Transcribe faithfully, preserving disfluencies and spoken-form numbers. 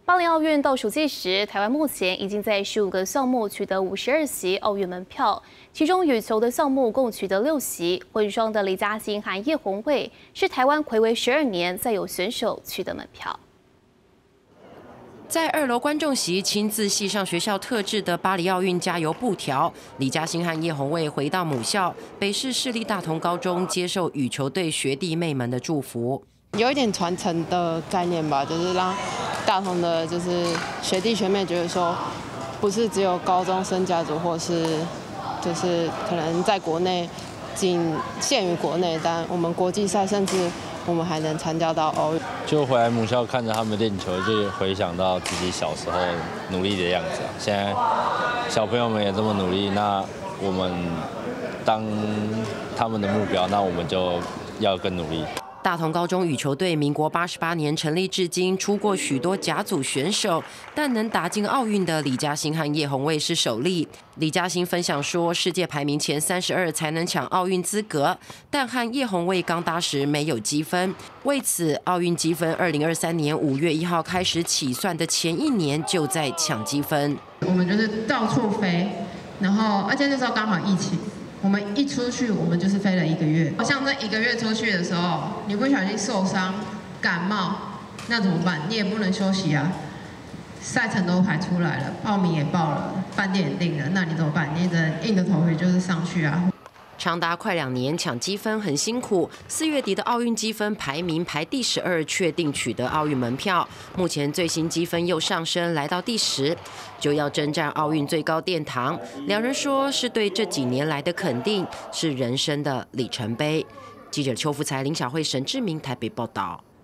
巴黎奥运倒数计时，台湾目前已经在十五个项目取得五十二席奥运门票，其中羽球的项目共取得六席。混双的李嘉欣和叶红卫是台湾睽违十二年再有选手取得门票。 在二楼观众席亲自系上学校特制的巴黎奥运加油布条，李嘉欣和叶红卫回到母校北市市立大同高中，接受羽球队学弟妹们的祝福。 有一点传承的概念吧，就是让大同的，就是学弟学妹觉得说，不是只有高中生家族，或是就是可能在国内仅限于国内，但我们国际赛甚至。 我们还能参加到奥运， 就回来母校看着他们练球，就回想到自己小时候努力的样子啊。现在小朋友们也这么努力，那我们当他们的目标，那我们就要更努力。 大同高中羽球队民国八十八年成立至今，出过许多甲组选手，但能打进奥运的李嘉欣和叶红卫是首例。李嘉欣分享说，世界排名前三十二才能抢奥运资格，但和叶红卫刚搭时没有积分，为此奥运积分二零二三年五月一号开始起算的前一年就在抢积分。 我们就是到处飞，然后而且那时候刚好疫情。 我们一出去，我们就是飞了一个月。像这一个月出去的时候，你不小心受伤、感冒，那怎么办？你也不能休息啊。赛程都排出来了，报名也报了，饭店也订了，那你怎么办？你只能硬着头皮就是上去啊。 长达快两年抢积分很辛苦，四月底的奥运积分排名排第十二，确定取得奥运门票。目前最新积分又上升，来到第十，就要征战奥运最高殿堂。两人说是对这几年来的肯定，是人生的里程碑。记者邱福才、林小慧、沈志明台北报道。